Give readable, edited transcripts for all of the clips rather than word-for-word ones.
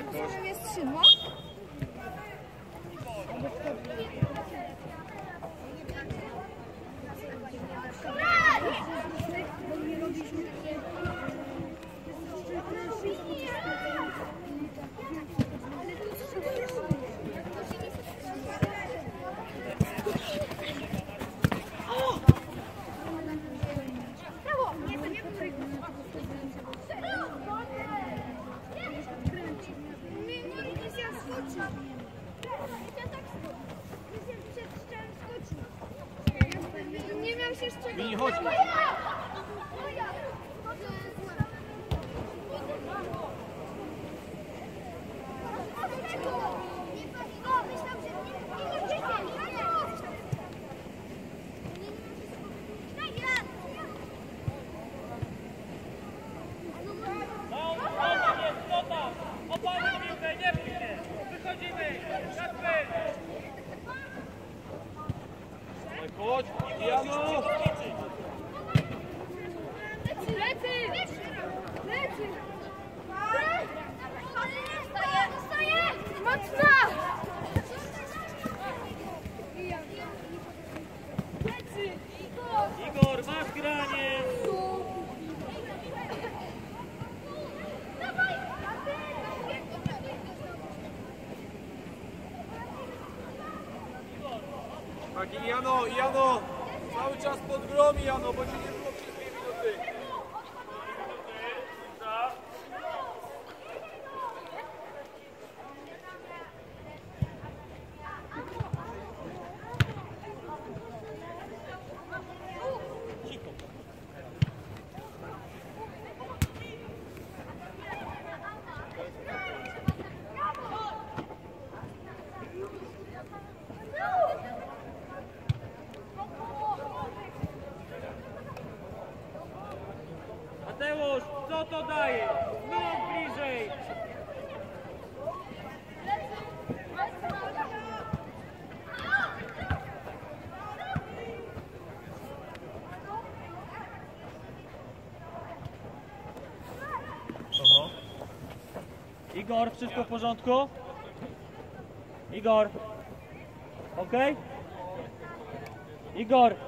Jest szydło? Nie miał się jeszcze... Mini, chodź! Chodź, Jano! Lecy! Zostaje! Mocno! Igor, masz granie! Tak, i Jano, cały czas pod gromi, Jano, bo ci nie było przez 2 minuty. Mateusz, co to daje? Znów bliżej! Oho. Igor, wszystko w porządku? Igor. Okej? Igor.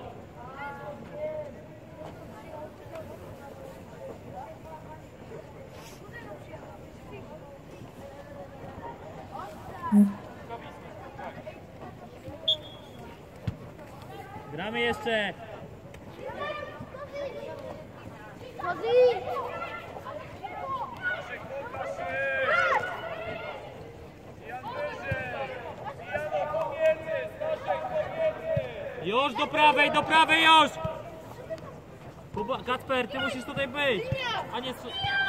Gramy jeszcze. Już do prawej już! Kacper, ty musisz tutaj być! A nie...